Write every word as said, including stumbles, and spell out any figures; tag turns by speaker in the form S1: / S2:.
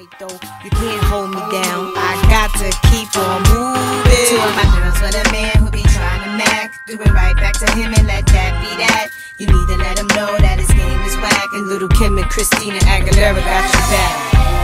S1: right though, you can't hold me down. I got to keep on moving. Two of my girls with a man who be trying to mac. Do it right back to him and let that be that. You need to let him know that his game is whack. And little Kim and Christina Aguilera got your back.